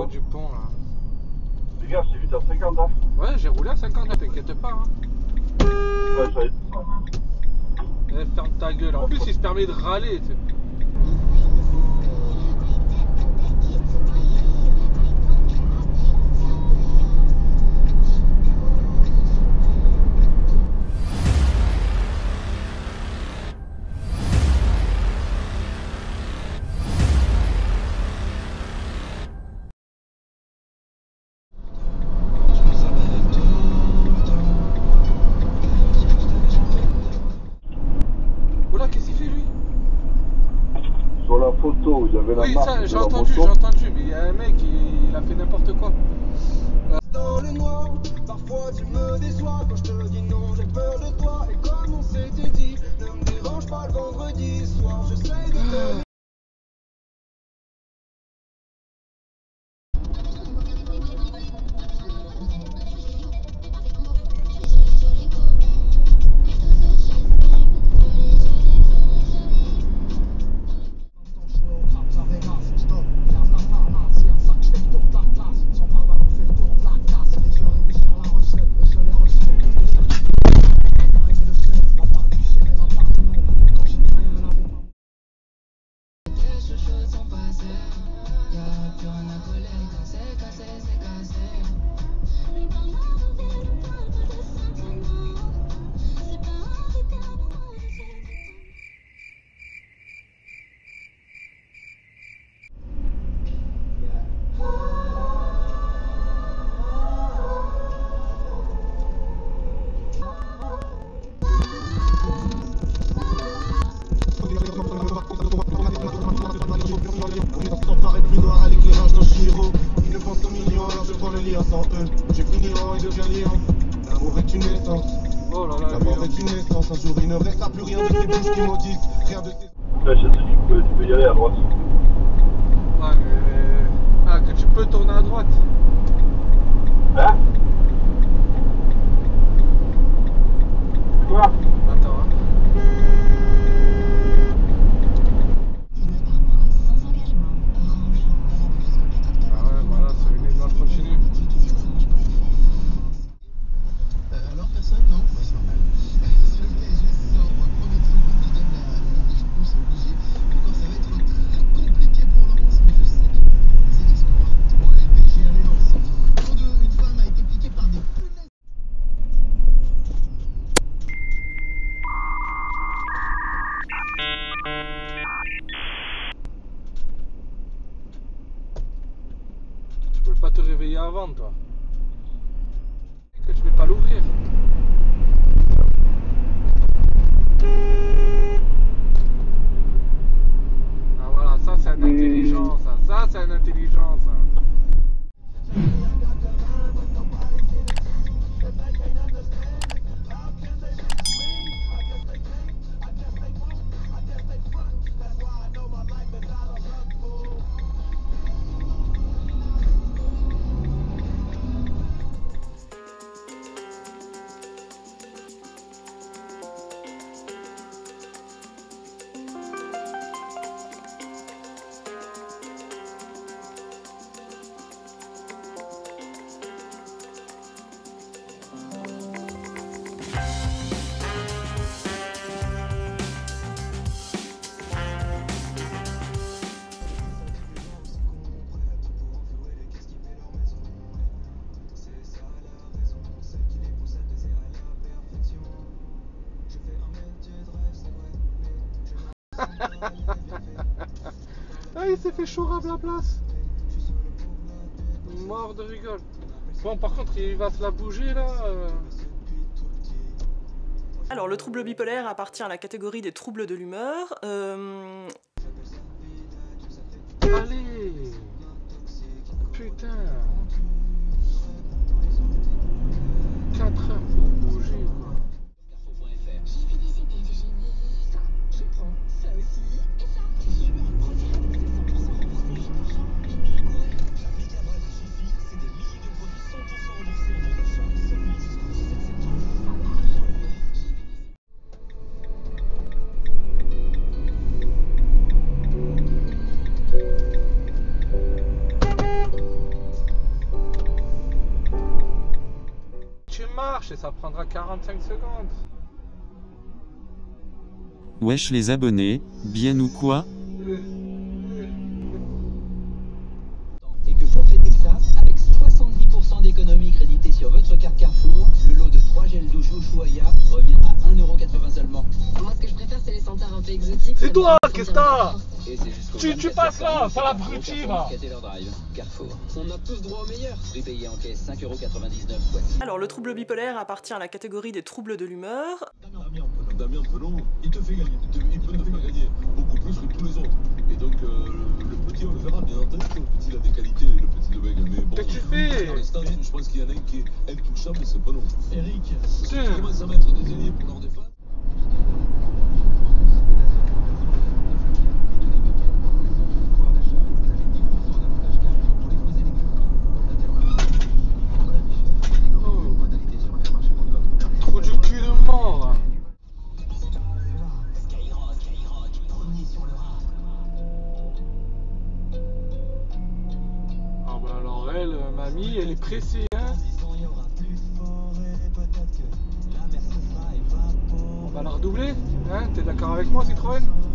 du pont là. Fais gaffe, c'est 8h50 hein. Ouais, j'ai roulé à 50, t'inquiète pas. Hein. Ouais, j'avais... Eh, ferme ta gueule. En plus, il se permet de râler. T'sais. La photo où il y avait la oui, marque ça, de j'ai la entendu, moto. mais il y a un mec, il a fait n'importe quoi. Dans le noir, parfois tu me déçois quand je te dis non, j'ai peur de toi. Et comme on s'était dit, ne me dérange pas le vendredi soir, j'essaie de te... J'ai fini en et deviens liant. L'amour est une naissance. Oh là là, la mort est une naissance. Un jour il ne restera plus rien de ces bouches qui maudissent. Rien de ces... Là, je te dis, tu peux y aller à droite. Ouais, mais... Ah, que tu peux tourner à droite. Hein? Quoi? Attends, hein. Ah ouais, voilà, c'est une image continue. Alors personne, non? Ouais, c'est normal. Sur le PSG sort premier titre qui donne la course obligée. Encore ça va être très compliqué pour Lens, mais je sais que c'est l'exploit. Bon, le PSG allait Lens. Pour deux, une femme a été piquée par des punaises. Tu peux pas te réveiller avant, toi. Que tu peux pas l'ouvrir. Ah voilà, ça c'est une intelligence. Ça c'est une intelligence. Ah, il s'est fait chourave la place. Mort de rigole. Bon, par contre, il va se la bouger là. Alors, le trouble bipolaire appartient à la catégorie des troubles de l'humeur. Allez. Putain. 4 heures pour bouger quoi. J'ai fait des idées de génie. Ça, je prends. Ça aussi. Et ça. C'est sûr. Profite de ces 100% remboursés. Et courir. La méga brasse de Jiffy, c'est des milliers de produits 100% remboursés en vos achats. Seulement jusqu'au 17 septembre. Ça marche dans le neuf. ça prendra 45 secondes. Wesh les abonnés, bien ou quoi? Et que pour fêter ça, avec 70% d'économie créditée sur votre carte Carrefour, le lot de 3 gels douche Ushuaïa revient à 1,80 € seulement. Moi, ce que je préfère, c'est les sentaires un peu exotiques. C'est ça toi, donne qu'est-ce une que sentiment t'as? Et c'est jusqu'au Tu 24 passes là, septembre, ça c'est l'abruti, Carrefour va. Cateller Drive. Carrefour. On a tous droit au meilleur. Prix payé en caisse 5,99 €. Voici. Alors le trouble bipolaire appartient à la catégorie des troubles de l'humeur. Damien Penon, il te fait gagner. Il peut te faire gagner beaucoup plus que tous les autres. Et donc, le petit, on le verra, bien entendu. Le petit, il a des qualités, le petit de Beg. Mais bon, Qu'est-ce que tu fais? pour l'instant, je pense qu'il y en a un qui est intouchable, c'est Penon. Eric, Tu commences à mettre des ailiers pour leur défense. Trou du cul de mort. Ah bah alors elle, mamie, elle est pressée, hein. On va la redoubler, hein. T'es d'accord avec moi, Citroën?